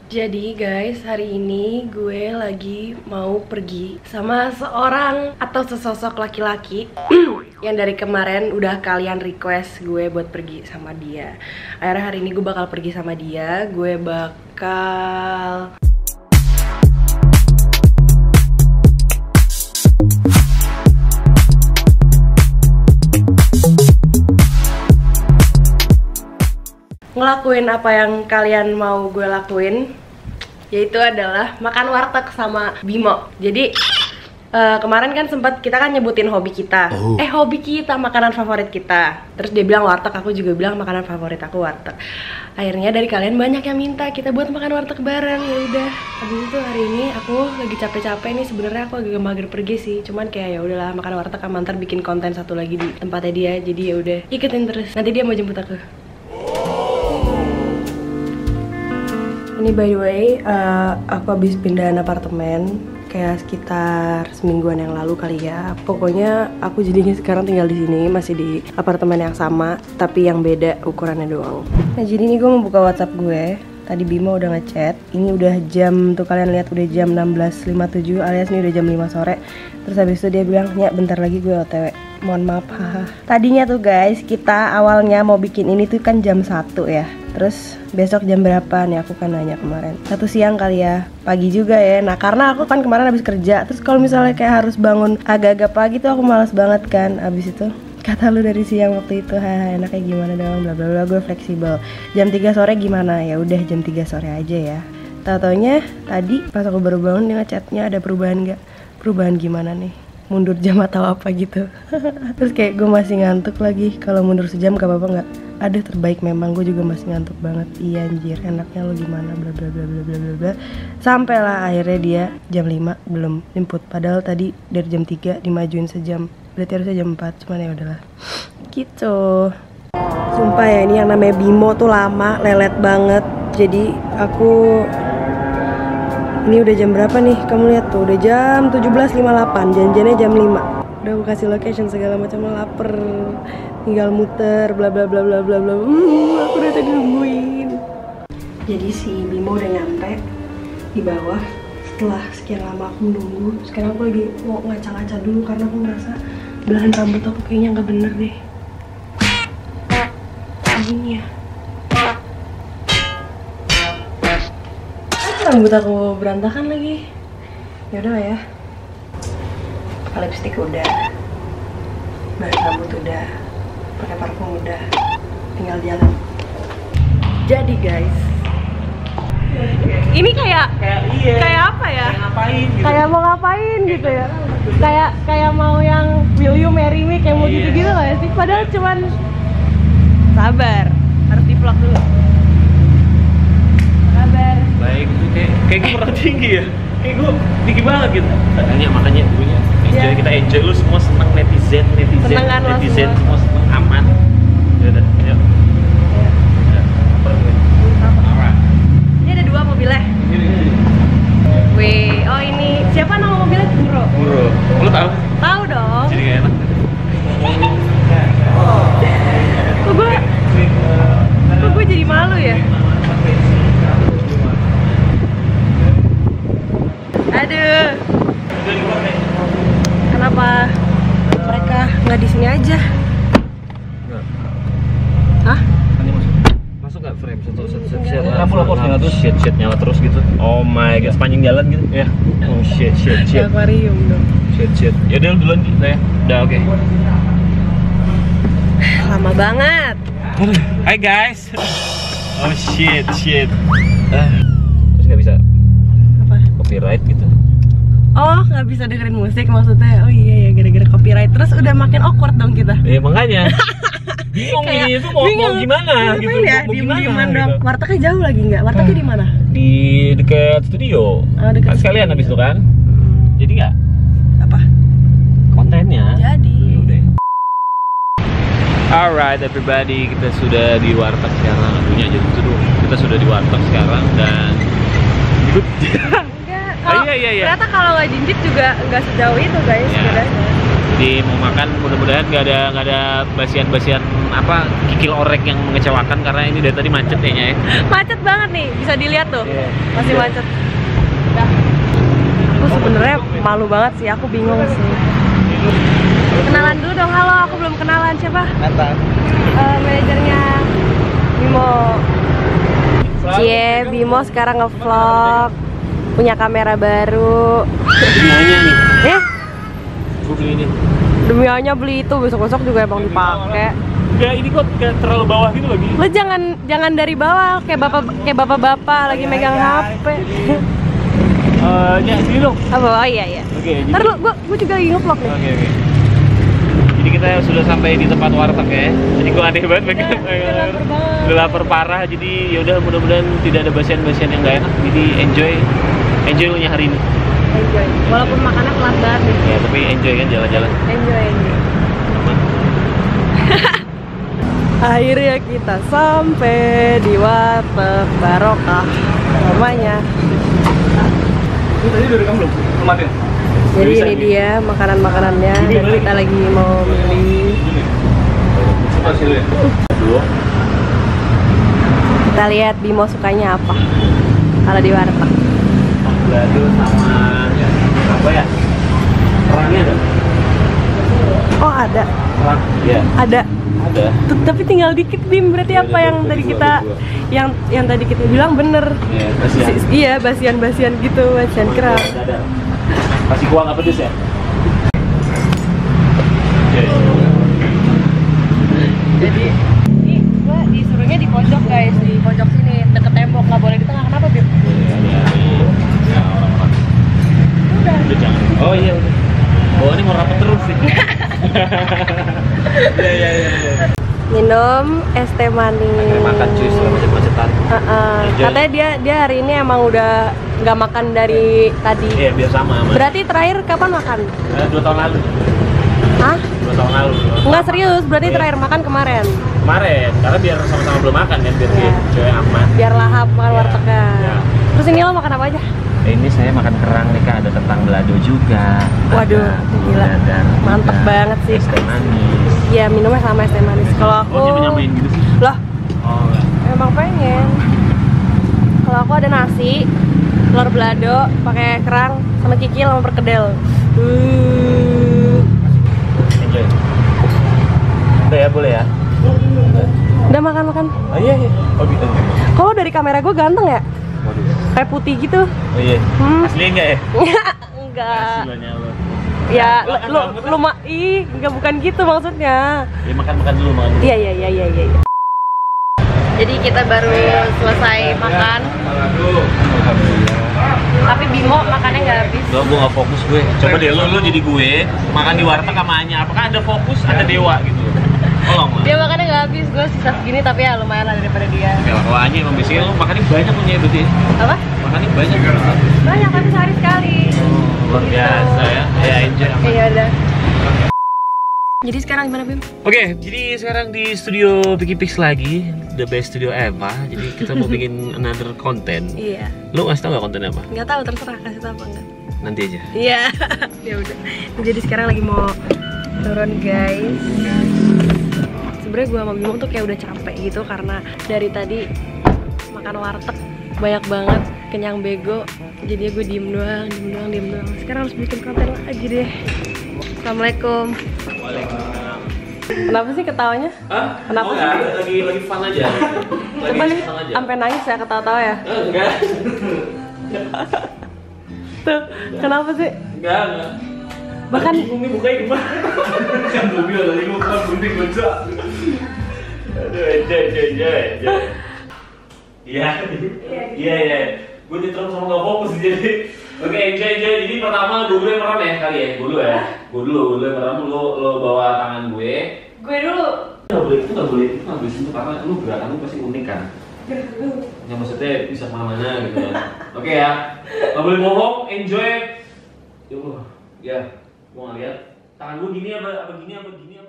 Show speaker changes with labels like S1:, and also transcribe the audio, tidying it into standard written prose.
S1: Jadi guys, hari ini gue lagi mau pergi sama seorang atau sesosok laki-laki yang dari kemarin udah kalian request gue buat pergi sama dia. Akhirnya hari ini gue bakal pergi sama dia. Gue bakal ngelakuin apa yang kalian mau gue lakuin, yaitu adalah makan warteg sama Bimo. Jadi kemarin kan sempat kita kan nyebutin hobi kita, hobi kita, makanan favorit kita. Terus dia bilang warteg, aku juga bilang makanan favorit aku warteg. Akhirnya dari kalian banyak yang minta kita buat makan warteg bareng. Ya udah, habis itu hari ini aku lagi capek-capek nih. Sebenarnya aku agak mager pergi sih, cuman kayak ya udahlah makan warteg sama ntar bikin konten satu lagi di tempatnya dia. Jadi ya udah, ikutin terus. Nanti dia mau jemput aku. Ini by the way, aku habis pindahan apartemen kayak sekitar semingguan yang lalu kali ya. Pokoknya aku jadinya sekarang tinggal di sini, masih di apartemen yang sama, tapi yang beda ukurannya doang. Nah jadi ini gue mau buka WhatsApp gue. Tadi Bimo udah ngechat. Ini udah jam, tuh kalian lihat udah jam 16.57 alias ini udah jam 5 sore. Terus habis itu dia bilang, "Ya bentar lagi gue OTW." Mohon maaf, haha. Tadinya tuh guys, kita awalnya mau bikin ini tuh kan jam 1 ya. Terus besok jam berapa nih, aku kan nanya kemarin 1 siang kali ya, pagi juga ya. Nah karena aku kan kemarin habis kerja, terus kalau misalnya kayak harus bangun agak-agak pagi tuh aku malas banget kan. Abis itu kata lu dari siang waktu itu, haha enaknya gimana dong, bla bla bla. Gue fleksibel, jam 3 sore gimana, ya udah jam 3 sore aja ya. Tau-taunya tadi pas aku baru bangun dia ngechatnya ada perubahan gak, perubahan gimana nih, mundur jam atau apa gitu. Terus kayak gue masih ngantuk lagi, kalau mundur sejam gak apa-apa gak? Aduh terbaik memang, gue juga masih ngantuk banget. Iya anjir, enaknya lo gimana, bla bla bla bla bla bla bla. Sampailah akhirnya dia jam 5 belum jemput, padahal tadi dari jam 3 dimajuin sejam, berarti harusnya jam 4, cuman ya udahlah gitu. Sumpah ya, ini yang namanya Bimo tuh lama, lelet banget. Jadi aku, ini udah jam berapa nih, kamu lihat tuh udah jam 17.58, janjiannya jam 5. Udah aku kasih location segala macam, lapar, tinggal muter bla bla bla bla bla bla. Aku udah tadi nungguin. Jadi si Bimo udah nyampe di bawah setelah sekian lama aku menunggu. Sekarang aku lagi mau ngaca-ngaca dulu karena aku ngerasa belahan rambut aku kayaknya nggak bener deh. Gini ya, rambut aku berantakan lagi. Yaudah lah ya, lipstick udah, bahan rambut udah, pakai parfum udah, tinggal jalan. Jadi guys, ini kayak apa ya? Kayak ngapain gitu. Kayak mau ngapain gitu ya? Kayak mau yang will you marry me, kayak mau gitu-gitu lah ya sih. Padahal cuman sabar, harus di vlog dulu. Sabar. Baik, kayak gue kurang tinggi ya. Kayak gue tinggi banget gitu. Makanya dulunya enjoy, kita enjoy, lu semua senang, netizen semua senang, aman. Yaudah, yuk. Ini ada 2 mobilnya. Wih, oh ini siapa nama mobilnya? Buro. Lu tahu? Tahu dong. Jadi gak enak. Kok gue jadi malu ya? Aduh. Kenapa mereka nggak di sini aja? Hah?
S2: Masuk nggak frame satu shit nyala terus gitu. Oh my god, sepanjang jalan gitu ya. Oh shit.
S1: Akuarium dong.
S2: Shit. Ya udah duluan gitu ya. Udah oke.
S1: Lama banget.
S2: Hai guys. Oh shit. Terus nggak bisa
S1: Apa?
S2: copyright gitu.
S1: Oh, nggak bisa dengerin musik maksudnya? Oh iya ya, gara-gara copyright. Terus udah makin awkward dong kita.
S2: Makanya. Bingung ini tuh mau gimana gitu.
S1: Ya, diem-dieman dong.
S2: Gitu.
S1: Wartegnya jauh lagi nggak? Wartegnya di mana?
S2: Di dekat studio.
S1: Dekat
S2: kan sekalian habis itu kan. Jadi nggak?
S1: Apa?
S2: Kontennya.
S1: Jadi.
S2: Udah. Alright everybody, kita sudah di warteg sekarang. Aduhnya aja gitu dulu. Kita sudah di warteg sekarang dan ikut. Iya.
S1: Ternyata kalau nggak jinjit juga nggak sejauh itu guys, sebenarnya.
S2: Jadi mau makan, mudah-mudahan nggak ada basian-basian apa kikil orek yang mengecewakan karena ini dari tadi macet kayaknya ya.
S1: Macet banget nih, bisa dilihat tuh.
S2: Iya.
S1: Masih macet. Aku sebenarnya malu banget sih, aku bingung sih. Kenalan dulu dong, halo, aku belum kenalan, siapa?
S3: Nathan.
S1: Manajernya Bimo. Cie, Bimo sekarang nge-vlog, punya kamera baru.
S2: Demianya nih,
S1: Eh,
S2: gue beli ini.
S1: demi hanya beli itu, besok-besok juga emang dipakai.
S2: Ya ini kok kayak terlalu bawah gitu lagi.
S1: Lo jangan dari bawah, kayak bapak-bapak lagi megang HP.
S2: Ya sini dong.
S1: Oh iya.
S2: Oke.
S1: Ntar lu, gue juga lagi nge-vlog nih.
S2: Oke. Jadi kita sudah sampai di tempat warteg ya. Jadi gue aneh banget
S1: Udah lapar banget.
S2: udah lapar parah. Jadi ya udah mudah-mudahan tidak ada basian-basian yang gak enak. Jadi enjoy lu nya hari ini.
S1: Enjoy. Walaupun makannya pelat banget nih.
S2: Ya tapi enjoy kan jalan-jalan.
S1: Enjoy. Akhirnya kita sampai di warteg Barokah namanya.
S3: Ini tadi udah rekam belum? Kemarin.
S1: Jadi
S2: Bisa
S1: ini
S2: nih.
S1: dia makanan-makanannya dan kita lagi mau milih.
S3: Coba sih ya.
S2: Dua.
S1: Kita lihat Bimo sukanya apa kalau di warteg.
S2: Balado sama apa ya? Kerangnya ada?
S1: Oh ada,
S2: Kerang? Iya.
S1: ada.
S2: Ada.
S1: Tapi tinggal dikit Bim. Berarti
S2: Iya,
S1: apa
S2: ada,
S1: yang
S2: ada
S1: tadi
S2: dua,
S1: kita
S2: ada dua.
S1: yang tadi kita bilang bener.
S2: Iya, basian.
S1: Iya, basian-basian gitu, basian kerang.
S2: Ada. Kasih kuah nggak pedes ya?
S1: Jadi ini gua disuruhnya di pojok guys, di pojok sini deket tembok, nggak boleh di tengah. Kenapa Bim?
S2: Ya orang-orang.
S1: Udah.
S2: Udah jangan. Oh iya udah. Oh ini mau rapat terus sih. Iya.
S1: Minum es teh manis.
S2: Makan cuy selama macet-macetan. Enjoy.
S1: Katanya dia hari ini emang udah nggak makan dari tadi.
S2: Iya biar sama.
S1: Berarti terakhir kapan makan?
S2: 2 tahun lalu.
S1: Hah?
S2: 2 tahun lalu.
S1: Nggak serius, berarti
S2: Iya.
S1: terakhir makan kemarin.
S2: Kemarin, karena biar sama-sama belum makan kan, biar
S1: Iya.
S2: cewek aman.
S1: Biar lahap makan
S2: Iya.
S1: wartegnya.
S2: Iya.
S1: Terus ini lo makan apa aja?
S2: Ini saya makan kerang nih kak, ada kentang balado juga.
S1: Waduh,
S2: ada
S1: gila.
S2: dadar
S1: Mantep
S2: juga,
S1: banget sih.
S2: es teh manis.
S1: Iya, minumnya sama es teh manis. Kalau aku
S2: Oh nyamain gitu sih?
S1: lah,
S2: Oh enggak.
S1: emang pengen. Kalau aku ada nasi, telur balado, pakai kerang, sama kikil, sama perkedel.
S2: Enjoy. Udah ya, boleh ya?
S1: Udah makan.
S2: Oh iya. Oh gitu.
S1: Kalau dari kamera gue ganteng ya?
S2: Waduh.
S1: Kayak putih gitu.
S2: Oh iya. Asli enggak ya?
S1: Enggak.
S2: Aslinya lo.
S1: Ya,
S2: Makan
S1: lu
S2: banget.
S1: lu enggak bukan gitu maksudnya.
S2: Ya makan dulu.
S1: Iya. Jadi kita baru selesai makan,
S2: Alhamdulillah.
S1: tapi Bimo makannya nggak habis.
S2: Gue nggak fokus gue. Coba deh lu jadi gue makan di warteg sama Anya. Apakah ada fokus? Ada dewa gitu. Tolong lah.
S1: Dia makannya nggak habis, gue sisa segini tapi ya lumayan lah daripada dia.
S2: Oke lah, kalau Anya emang biasanya lu makannya banyak punya itu sih.
S1: Apa?
S2: Makannya banyak.
S1: Banyak tapi sehari sekali.
S2: Luar biasa ya. Ya enjoy.
S1: Iya udah. Jadi sekarang gimana Bim?
S2: Oke, jadi sekarang di studio Picky Pix lagi, the best studio ever. Jadi kita mau bikin another konten.
S1: Iya.
S2: Lu ngasih tau gak konten apa?
S1: Nggak tahu terserah kasih tahu apa enggak.
S2: Nanti aja.
S1: Iya. Ya udah. Jadi sekarang lagi mau turun guys. Sebenarnya gue sama Bimo tuh kayak udah capek gitu karena dari tadi makan warteg banyak banget, kenyang bego. Jadi gue diem doang. Sekarang harus bikin konten lagi deh. Assalamualaikum.
S2: Waalaikumsalam.
S1: Kenapa sih ketawanya?
S2: Hah?
S1: Kenapa sih?
S2: Lagi fun aja.
S1: Coba nih, sampai nangis ya ketawa-tawa ya.
S2: Enggak.
S1: Tuh, kenapa sih?
S2: Enggak.
S1: Bahkan
S2: Bingung nih bukanya gimana? Kan belum bilang tadi gue kan bunting gojek. Aduh, enjoy. Iya. Gue diterus sama nggak fokus jadi. Oke, enjoy. Jadi pertama gue merem ya kali ya. Gue dulu merem. Lo bawa tangan gue.
S1: gue dulu.
S2: Nggak boleh sentuh karena lu gerakan lu pasti unik kan. Ya maksudnya bisa kemana-mana gitu kan. Oke ya. Nggak boleh bohong. Enjoy. Ya, gua nggak lihat. Tangan gue gini apa gini.